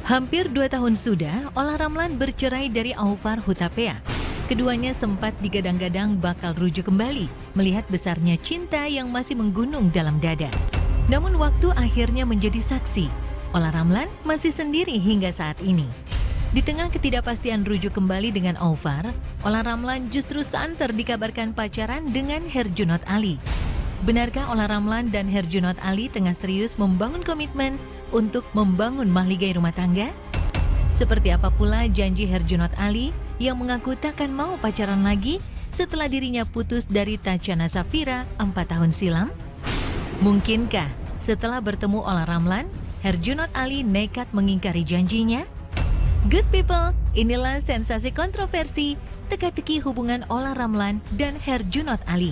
Hampir 2 tahun sudah, Ola Ramlan bercerai dari Aufar Hutapea. Keduanya sempat digadang-gadang bakal rujuk kembali, melihat besarnya cinta yang masih menggunung dalam dada. Namun waktu akhirnya menjadi saksi, Ola Ramlan masih sendiri hingga saat ini. Di tengah ketidakpastian rujuk kembali dengan Aufar, Ola Ramlan justru santer dikabarkan pacaran dengan Herjunot Ali. Benarkah Ola Ramlan dan Herjunot Ali tengah serius membangun komitmen untuk membangun mahligai rumah tangga? Seperti apa pula janji Herjunot Ali yang mengaku takkan mau pacaran lagi setelah dirinya putus dari Tatiana Safira 4 tahun silam? Mungkinkah setelah bertemu Ola Ramlan, Herjunot Ali nekat mengingkari janjinya? Good people, inilah sensasi kontroversi teka-teki hubungan Ola Ramlan dan Herjunot Ali.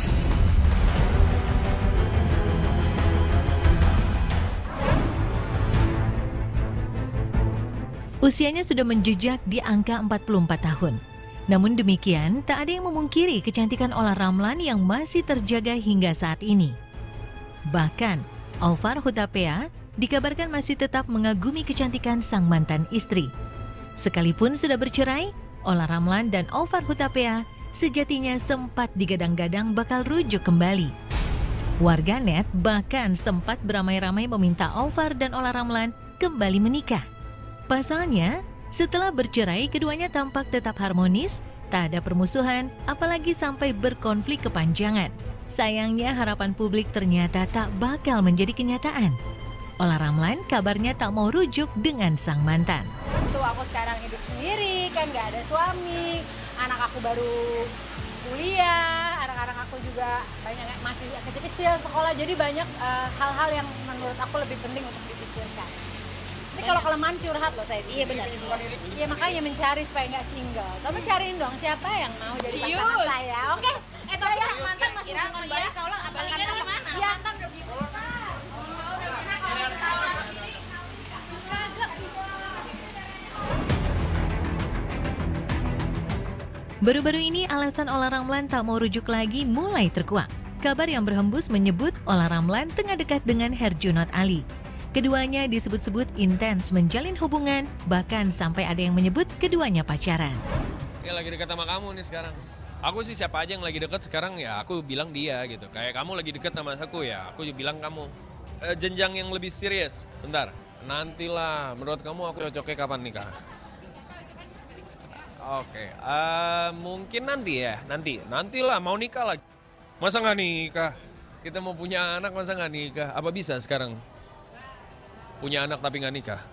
Usianya sudah menjejak di angka 44 tahun. Namun demikian, tak ada yang memungkiri kecantikan Ola Ramlan yang masih terjaga hingga saat ini. Bahkan, Aufar Hutapea dikabarkan masih tetap mengagumi kecantikan sang mantan istri. Sekalipun sudah bercerai, Ola Ramlan dan Aufar Hutapea sejatinya sempat digadang-gadang bakal rujuk kembali. Warganet bahkan sempat beramai-ramai meminta Aufar dan Ola Ramlan kembali menikah. Pasalnya, setelah bercerai, keduanya tampak tetap harmonis, tak ada permusuhan, apalagi sampai berkonflik kepanjangan. Sayangnya harapan publik ternyata tak bakal menjadi kenyataan. Ola Ramlan kabarnya tak mau rujuk dengan sang mantan. Tuh aku sekarang hidup sendiri, kan gak ada suami, anak aku baru kuliah, anak-anak aku juga banyak masih kecil-kecil sekolah, jadi banyak hal-hal yang menurut aku lebih penting untuk dipikirkan. Ini kalau kelemahan curhat loh saya. Iya benar. Iya makanya mencari supaya nggak single. Kamu cariin dong siapa yang mau jadi pasangan saya. Oke. Tapi sang mantan masih mau kembali. Kalau baliknya gimana? Iya mantan udah gitu. Baru-baru ini alasan Ola Ramlan tak mau rujuk lagi mulai terkuak. Kabar yang berhembus menyebut Ola Ramlan tengah dekat dengan Herjunot Ali. Keduanya disebut-sebut intens menjalin hubungan, bahkan sampai ada yang menyebut keduanya pacaran. Ya lagi dekat sama kamu nih sekarang. Aku sih siapa aja yang lagi dekat sekarang ya aku bilang dia gitu. Kayak kamu lagi dekat sama aku ya aku bilang kamu. Jenjang yang lebih serius, bentar. Nantilah, menurut kamu aku cocoknya kapan nikah? Oke, mungkin nanti ya, nantilah mau nikah lagi. Masa nggak nikah? Kita mau punya anak masa nggak nikah? Apa bisa sekarang? Punya anak tapi nggak nikah.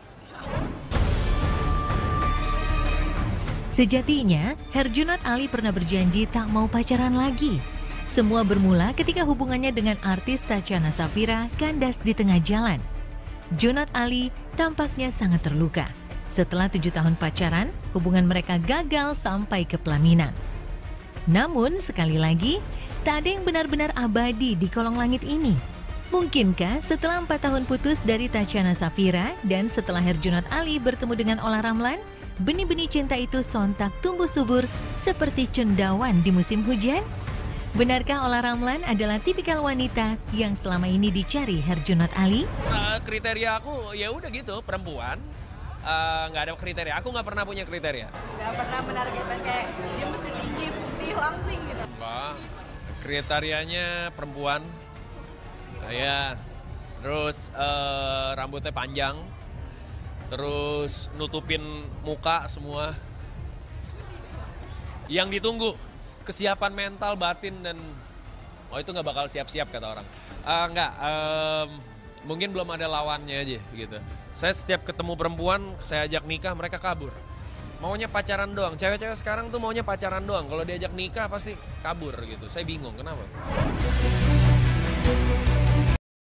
Sejatinya, Herjunot Ali pernah berjanji tak mau pacaran lagi. Semua bermula ketika hubungannya dengan artis Tatiana Safira kandas di tengah jalan. Junot Ali tampaknya sangat terluka. Setelah 7 tahun pacaran, hubungan mereka gagal sampai ke pelaminan. Namun, sekali lagi, tak ada yang benar-benar abadi di kolong langit ini. Mungkinkah setelah 4 tahun putus dari Tatiana Safira dan setelah Herjunot Ali bertemu dengan Ola Ramlan, benih-benih cinta itu sontak tumbuh subur seperti cendawan di musim hujan? Benarkah Ola Ramlan adalah tipikal wanita yang selama ini dicari Herjunot Ali? Kriteria aku ya udah gitu, perempuan. Nggak ada kriteria, aku nggak pernah punya kriteria. Nggak pernah menargetkan kayak dia mesti tinggi, putih, langsing gitu. Enggak, kriterianya perempuan. Ya, terus rambutnya panjang, terus nutupin muka semua. Yang ditunggu kesiapan mental, batin dan itu nggak bakal siap-siap kata orang. Mungkin belum ada lawannya aja gitu. Saya setiap ketemu perempuan, saya ajak nikah mereka kabur. Maunya pacaran doang. Cewek-cewek sekarang tuh maunya pacaran doang. Kalau diajak nikah pasti kabur gitu. Saya bingung kenapa.